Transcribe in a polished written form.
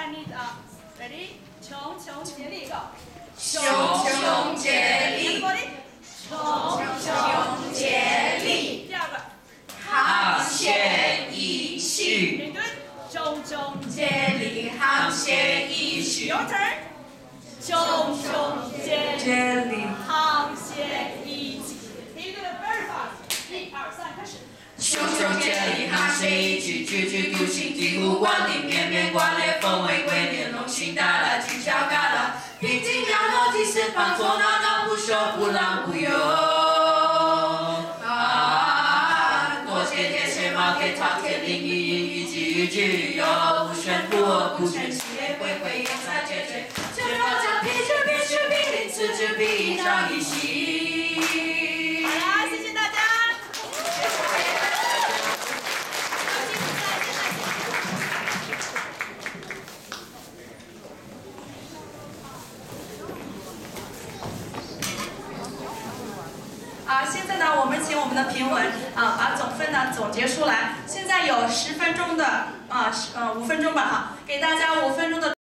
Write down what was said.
need ready？ 穷穷竭力 ，Go！ 穷穷竭力， 穷穷竭力。 第二个， 沆瀣一气。 每顿，穷穷竭力，沆瀣一气。 Your turn。穷穷竭力，沆瀣一气。Can you do it very fast？ 1、2、3，开始。 穷穷竭力，沆瀣一气，句句独行，醍醐灌顶，绵绵挂裂，风味归年，龙行大大，犄角旮旯，平静摇落，几四方，错闹闹，不休，不浪不游。过节天线毛铁饕餮，灵异隐喻，际遇俱有，无旋不我，不全其类，回回言才解决。这若将披之必须必临，此之必一朝一夕。 好啦，谢谢大家。现在呢，我们请我们的评委把总分呢总结出来。现在有10分钟的5分钟吧给大家5分钟的。